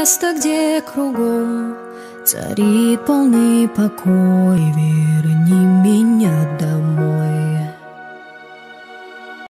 место, где кругом царит полный покой. Верни меня